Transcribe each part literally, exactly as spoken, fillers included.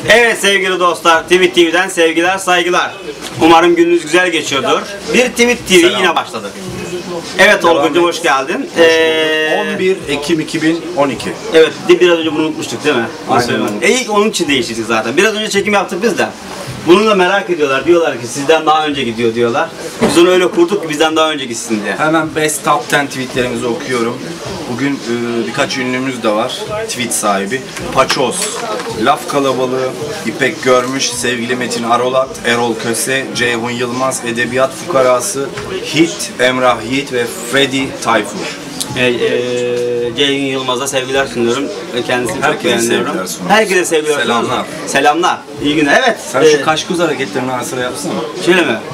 Evet sevgili dostlar, Tweet T V'den sevgiler, saygılar. Umarım gününüz güzel geçiyordur. Bir Tweet T V Selam. Yine başladı. Evet Olgun'cum hoş geldin. Ee, on bir Ekim iki bin on iki. Evet, biraz önce bunu unutmuştuk değil mi? Aynen. E ilk onun için değiştirdik zaten. Biraz önce çekim yaptık biz de. Bunu da merak ediyorlar. Diyorlar ki sizden daha önce gidiyor diyorlar. Biz onu öyle kurduk ki bizden daha önce gitsin diye. Hemen Best Top on tweetlerimizi okuyorum. Bugün e, birkaç ünlümüz de var. Tweet sahibi. Paçoz, Laf Kalabalığı, İpek Görmüş, sevgili Metin Arolat, Erol Köse, Ceyhun Yılmaz, Edebiyat Fukarası, Hit, Emrah Yiğit ve Freddy Tayfur. E, e, Ceyhun Yılmaz'a sevgiler sunuyorum. Kendisini çok Herkese beğeniyorum. sevgiler sunuyorum. Herkese sevgiler sunuyorum. Selamlar. Selamlar. İyi günler. Evet. Sen e, şu kaş göz hareketlerini ara sıra yapsana. Şöyle mi?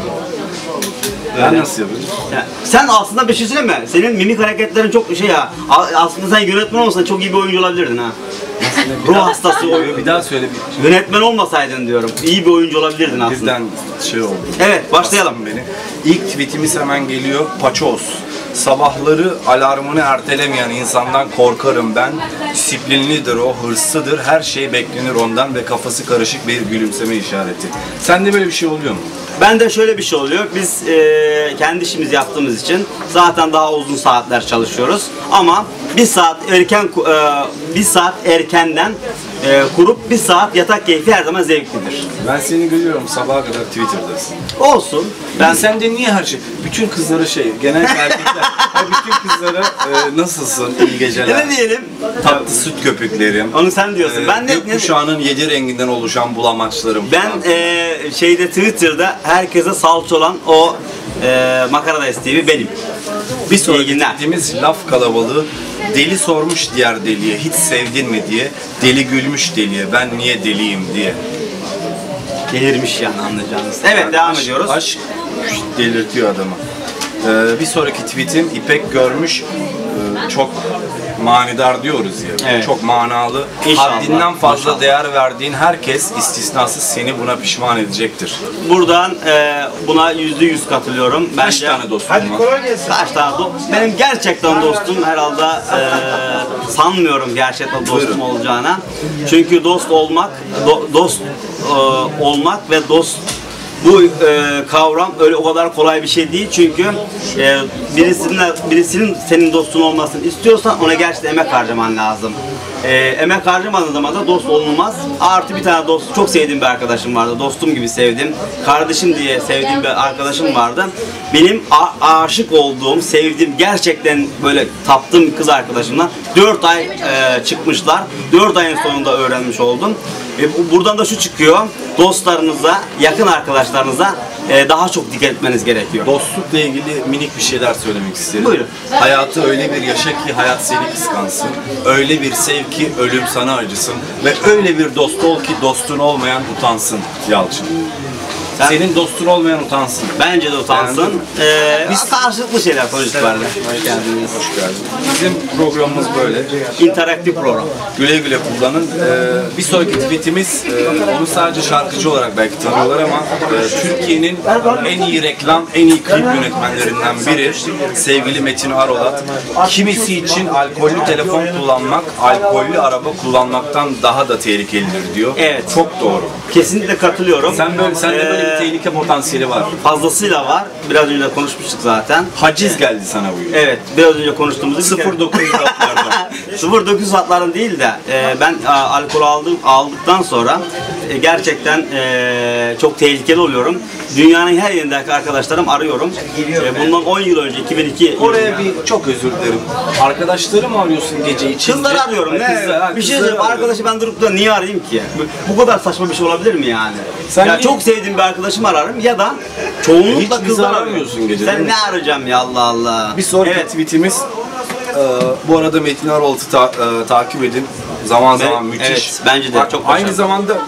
Ben nasıl yapayım? Ya, sen aslında bir şey söyleme. Senin mimik hareketlerin çok şey ya. Aslında sen yönetmen olmasan çok iyi bir oyuncu olabilirdin ha. Ruh hastası oyuncu. Bir daha söyle bir. Yönetmen olmasaydın diyorum. İyi bir oyuncu olabilirdin aslında. Birden şey oldu. Evet, başlayalım. Beni. İlk tweetimiz hemen geliyor. Paçoz. Sabahları alarmını ertelemeyen insandan korkarım ben. Disiplinlidir o, hırslıdır. Her şey beklenir ondan ve kafası karışık bir gülümseme işareti. Sende böyle bir şey oluyor mu? Ben de şöyle bir şey oluyor. Biz e, kendi işimizi yaptığımız için zaten daha uzun saatler çalışıyoruz. Ama bir saat erken e, bir saat erkenden e, kurup bir saat yatak keyfi her zaman zevklidir. Ben seni görüyorum sabaha kadar Twitter'dasın. Olsun. Ben sende niye her şey? Bütün kızlara şey, genel erkekler, bütün kızlara e, nasılsın, iyi geceler. Ne diyelim? Tatlı süt köpüklerim. Onu sen diyorsun. E, ben de gökkuşağının yedi renginden oluşan bulamaçlarım. Ben e, şeyde Twitter'da herkese salça olan o e, makara desteği benim. Bir sonraki dediğimiz laf kalabalığı. Deli sormuş diğer deliye, hiç sevdin mi diye. Deli gülmüş deliye, ben niye deliyim diye. Delirmiş yani anlayacağınız. Evet yani devam aşk, ediyoruz. Aşk delirtiyor adamı. Ee, bir sonraki tweetim İpek Görmüş. Ee, çok manidar diyoruz ya. Evet. Çok manalı. İnşallah. Haddinden fazla İnşallah. değer verdiğin herkes istisnasız seni buna pişman edecektir. Buradan e, buna yüzde yüz katılıyorum. Kaç Bence, tane dostum var? Kaç tane dostum? Benim gerçekten dostum herhalde e, sanmıyorum gerçekten dostum Buyurun. olacağına. Çünkü dost olmak, do, dost e, olmak ve dost bu e, kavram öyle o kadar kolay bir şey değil çünkü e, birisinin birisinin senin dostun olmasını istiyorsan ona gerçekten emek harcaman lazım. E, emek harcamadığın zaman da dost olunmaz. Artı bir tane dost, çok sevdiğim bir arkadaşım vardı. Dostum gibi sevdim. Kardeşim diye sevdiğim bir arkadaşım vardı. Benim aşık olduğum, sevdiğim, gerçekten böyle taptığım kız arkadaşımla dört ay e, çıkmışlar. dört ayın sonunda öğrenmiş oldum. E, buradan da şu çıkıyor. Dostlarınıza, yakın arkadaşlarınıza e, daha çok dikkat etmeniz gerekiyor. Dostlukla ilgili minik bir şeyler söylemek isterim. Buyurun. Hayatı öyle bir yaşa ki hayat seni kıskansın. Öyle bir sev ki ölüm sana acısın. Ve öyle bir dost ol ki dostun olmayan utansın Yalçın. Sen, Senin dostun olmayan utansın. Bence de utansın. Ee, Biz karşılıklı şeyler konuştuk var. Hoş geldiniz. Hoş geldiniz. Bizim programımız böyle. İnteraktif program. Güle güle kullanın. Ee, bir sonraki tweetimiz, e, onu sadece şarkıcı olarak belki tanıyorlar ama e, Türkiye'nin en iyi reklam, en iyi klip yönetmenlerinden biri sevgili Metin Arolat. Kimisi için alkollü telefon kullanmak, alkollü araba kullanmaktan daha da tehlikelidir diyor. Evet. Çok doğru. Kesinlikle katılıyorum. Sen böyle, sende böyle Ee, bir tehlike potansiyeli var. Fazlasıyla var. Biraz önce de konuşmuştuk zaten. Haciz geldi sana bugün. Evet, biraz önce konuştuğumuz sıfır dokuz hatlardan. sıfır dokuz hatların değil de e, ben a, alkol aldım, aldıktan sonra e, gerçekten e, çok tehlikeli oluyorum. Dünyanın her yerindeki arkadaşlarım arıyorum. E, bundan on yıl önce iki bin iki Oraya bir çok özür dilerim. Arkadaşları mı arıyorsun gece içinde? Kızları arıyorum. Ne? Kızlar, bir şey kızları söyleyeyim. Arkadaşı ben durup da niye arayayım ki? Bu, bu kadar saçma bir şey olabilir mi yani? Sen ya niye- çok sevdiğim bir arkadaşımı ararım ya da çoğunlukla Hiç bizi kızlar aramıyorsun arıyorum. gece, değil Sen mi? ne arayacağım ya Allah Allah. Bir sonraki Evet. tweetimiz, e, bu arada Metin Arolat'ı ta, e, takip edin. Zaman zaman Evet, müthiş. evet, bence de Bak, çok aynı başarılı. zamanda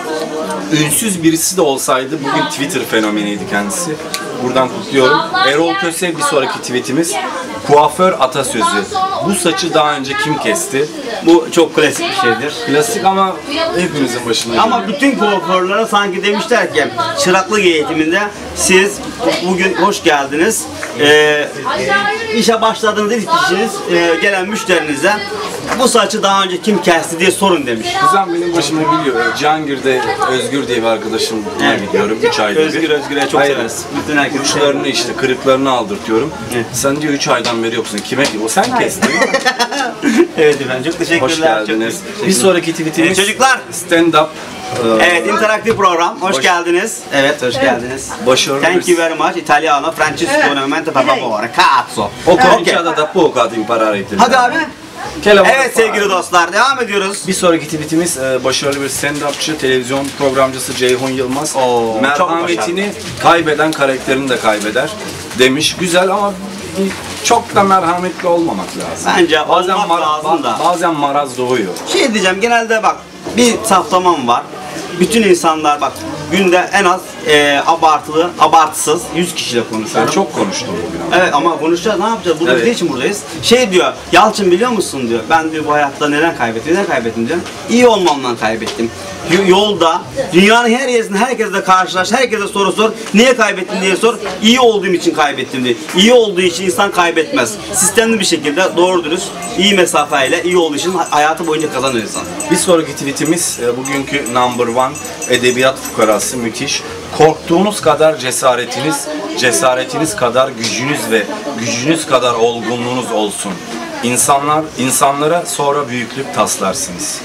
ünsüz birisi de olsaydı bugün Twitter fenomeniydi kendisi. Buradan kutluyorum. Erol Köse bir sonraki tweetimiz. Kuaför atasözü. Bu saçı daha önce kim kesti? Bu çok klasik bir şeydir. Klasik ama hepimizin başına Ama geliyor. bütün kuaförlere sanki demişler ki çıraklık eğitiminde siz bugün hoş geldiniz. e, işe başladığınız ilk kişiniz e, gelen müşterinize bu saçı daha önce kim kesti diye sorun demiş. Kuzen benim başıma biliyor. Cihangir'de Özgür diye bir arkadaşımla Evet. gidiyorum. üç ayda bir. Özgür Özgür'e çok Hayır, severiz. Bütün herkes uçlarını işte kırıklarını aldırtıyorum. Evet. Sen diyor üç aydan beri yoksun. Kime ki? O sen kestin. Evet efendim, çok teşekkürler. Hoş geldiniz. Çok teşekkürler. Bir sonraki tweetimiz Evet, çocuklar. stand up. Evet, interaktif program. Hoş Hoş- geldiniz. Evet, hoş geldiniz. Başarılı Thank bir- you very much. Italiano, Francesco, Novamente, per favore. Cazzo. O Okay. cominciata da poco ad imparare italiano. Hadi abi. Che lavoro Evet fa? sevgili dostlar, devam ediyoruz. Bir sonraki tweetimiz e, başarılı bir stand-upçı, televizyon programcısı Ceyhun Yılmaz. Oo, çok Merhametini kaybeden karakterini de kaybeder demiş. Güzel ama bir- çok da merhametli olmamak lazım. Bence bazen olmak lazım da. Bazen maraz doğuyor. Şey diyeceğim, genelde bak bir saflamam var. Bütün insanlar bak günde en az e, abartılı, abartısız yüz kişiyle Ben konuşuyorum. çok konuştum bugün. Evet ama konuşacağız, ne yapacağız? Burada Evet. ne için buradayız? Şey diyor, Yalçın biliyor musun diyor. Ben diyor bu hayatta neden kaybettim, neden kaybettim diyor. İyi olmamdan kaybettim. Y- Yolda, dünyanın her yerinde herkesle karşılaş, herkese soru sor. Niye kaybettin diye sor. İyi olduğum için kaybettim diye. İyi olduğu için insan kaybetmez. Sistemli bir şekilde doğru dürüst, iyi mesafeyle iyi olduğu için hayatı boyunca kazanır insan. Bir sonraki tweetimiz e, bugünkü number one edebiyat fukarası müthiş. Korktuğunuz kadar cesaretiniz, cesaretiniz kadar gücünüz ve gücünüz kadar olgunluğunuz olsun. İnsanlar, insanlara sonra büyüklük taslarsınız.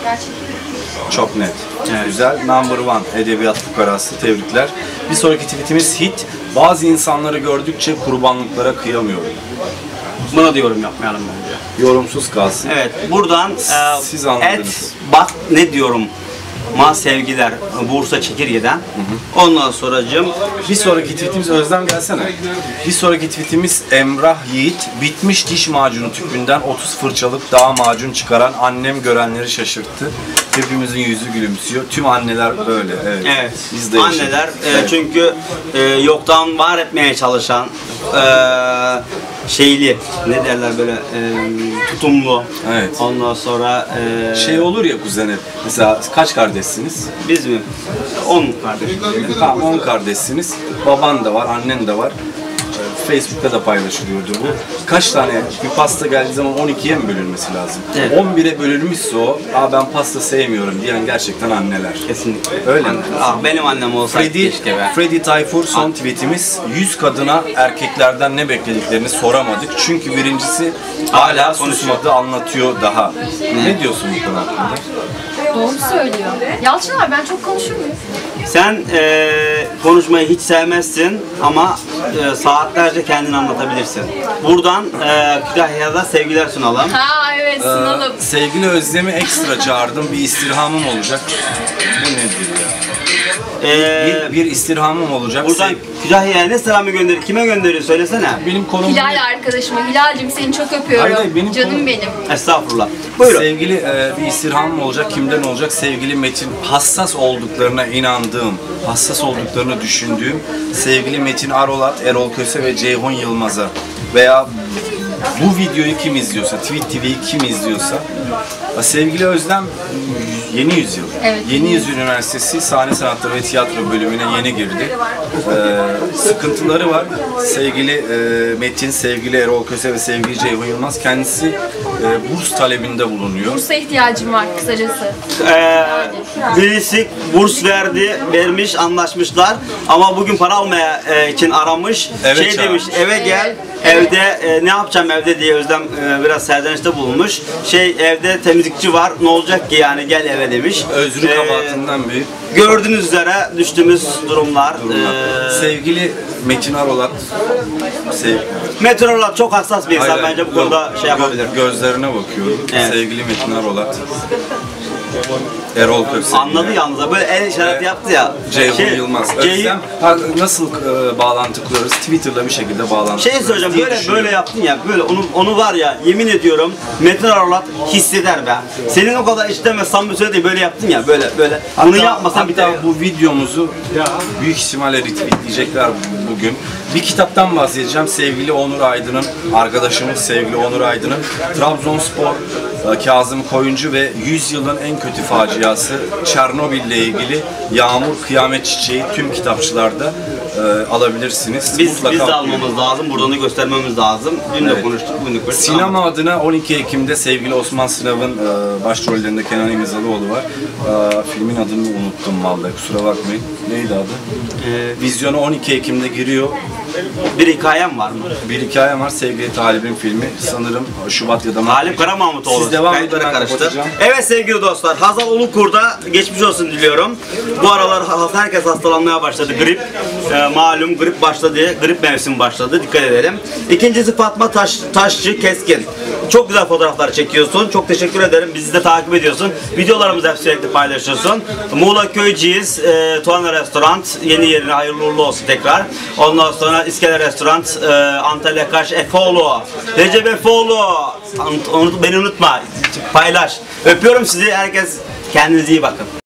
Çok net. Güzel. Number one edebiyat fukarası. Tebrikler. Bir sonraki tweetimiz hit. Bazı insanları gördükçe kurbanlıklara kıyamıyorum. Buna da yorum yapmayalım bence. Yorumsuz kalsın. Evet, buradan e, Siz anladınız. et, bak ne diyorum ma sevgiler Bursa Çekirge'den. Ondan sonracığım Bir sonraki tweetimiz Özlem gelsene. Bir sonraki tweetimiz Emrah Yiğit. Bitmiş diş macunu tüpünden otuz fırçalık daha macun çıkaran annem görenleri şaşırttı. Hepimizin yüzü gülümsüyor. Tüm anneler böyle. Evet. evet, Biz de yaşadık. anneler e, Evet. çünkü e, yoktan var etmeye çalışan e, şeyli ne derler böyle e, tutumlu. Evet. Ondan sonra e, Şey olur ya kuzeni. Mesela kaç kardeşsiniz? biz mi? on kardeşim. Tamam on kardeşsiniz. Baban da var, annen de var. Ee, Facebook'ta da paylaşılıyordu bu. Kaç tane bir pasta geldiği zaman on ikiye mi bölünmesi lazım? Evet. on bire bölünmüşse o, Aa, ben pasta sevmiyorum diyen gerçekten anneler. Kesinlikle. Öyle mi? Ah, benim annem olsaydı Freddy, keşke be. Freddy Tayfur son tweetimiz. yüz kadına erkeklerden ne beklediklerini soramadık. Çünkü birincisi hala susmadı, anlatıyor daha. Ne diyorsun bu konu hakkında? Doğru söylüyor. Yalçın abi ben çok konuşur muyum? Sen e, konuşmayı hiç sevmezsin ama e, saatlerce kendini anlatabilirsin. Buradan e, Kütahya'da sevgiler sunalım. Ha evet sunalım. Ee, sevgili Özlem'i ekstra çağırdım. Bir istirhamım olacak. Bu nedir ya? E, Bir, bir istirhamım olacak. buradan Sev- Kütahya'ya ne selamı gönderiyor? Kime gönderiyor söylesene. benim konum Hilal arkadaşıma. Hilal'cim seni çok öpüyorum. Hayır, hayır, benim Canım konu- benim. Estağfurullah. Buyurun. Sevgili e, bir istirhamım olacak. Kimden olacak? Sevgili Metin, hassas olduklarına inandığım, hassas olduklarını düşündüğüm sevgili Metin Arolat, Erol Köse ve Ceyhun Yılmaz'a veya bu videoyu kim izliyorsa, Tweet T V'yi kim izliyorsa, sevgili Özlem Yeni Yüzyıl. Evet. Yeni Yüzyıl Üniversitesi Sahne Sanatları ve Tiyatro bölümüne yeni girdi. Ee, sıkıntıları var. Sevgili e, Metin, sevgili Erol Köse ve sevgili Ceyhun Yılmaz kendisi e, burs talebinde bulunuyor. Bursa ihtiyacım var kısacası. Ee, birisi burs verdi, vermiş, anlaşmışlar ama bugün para almaya e, için aramış. Evet, şey çağır. demiş, eve gel. Evde e, ne yapacağım evde diye Özlem e, biraz serzenişte bulunmuş. Şey evde temizlikçi var. Ne olacak ki yani gel eve demiş. Özrü Ee, kabahatinden büyük Gördüğünüz üzere düştüğümüz durumlar. durumlar. Ee, Sevgili Metin Arolat, sev, meteorolog çok hassas bir insan Hayır, bence bu yok, konuda şey yapabilir. gö- gözlerine bakıyorum. Evet. Sevgili Metin Arolat, Erol Köse. Anladı yalnız. Böyle el işareti yaptı ya. Ceyhun Şey, Yılmaz. Ceyhun- Özlem, ha, nasıl e, bağlantı kurarız? Twitter'da bir şekilde bağlantı Şey kurarız söyleyeceğim, diye böyle düşünüyorum. böyle yaptın ya, böyle onu onu var ya, yemin ediyorum Metin Arolat hisseder be. Senin o kadar içten ve samimi söylediğin böyle yaptın ya, böyle böyle. Bunu Hatta- yapmasan bir hatta daha. bu videomuzu büyük ihtimalle retweetleyecekler bugün. Bir kitaptan bahsedeceğim. Sevgili Onur Aydın'ın, arkadaşımız sevgili Onur Aydın'ın Trabzonspor, e, Kazım Koyuncu ve yüzyılın en kötü faciası Çernobil ile ilgili Yağmur Kıyamet Çiçeği tüm kitapçılarda e, e, alabilirsiniz. Biz, Mutlaka biz de okuyun. almamız lazım, buradan da göstermemiz lazım. Dün de Evet. konuştuk, bugün de konuştuk. Sinema adına on iki Ekim'de sevgili Osman Sınav'ın e, başrollerinde Kenan İmirzalıoğlu var. E, filmin adını unuttum vallahi, kusura bakmayın. Neydi adı? Ee, Vizyona on iki Ekim'de giriyor. bir hikayem var mı? Bir hikayem var, sevgili Talib'in filmi. Sanırım Şubat ya da Mart. Talip Karamahmutoğlu. Siz devam edin, Kayıtları ben karıştı. kapatacağım. Evet sevgili dostlar, Hazal Ulukur'da geçmiş olsun diliyorum. Bu aralar ha- herkes hastalanmaya başladı. Grip, e, malum grip başladı, grip mevsimi başladı. Dikkat edelim. İkincisi Fatma Taş, Taşçı Keskin. Çok güzel fotoğraflar çekiyorsun. Çok teşekkür ederim. Bizi de takip ediyorsun. Videolarımızı hep sürekli paylaşıyorsun. Muğla Köyceğiz, e, Tuana Restoran. Yeni yerine hayırlı uğurlu olsun tekrar. Ondan sonra İskele Restoran, e, Antalya Kaş, Efoğlu. Recep Efoğlu. Unut, beni unutma. Paylaş. Öpüyorum sizi. Herkes kendinize iyi bakın.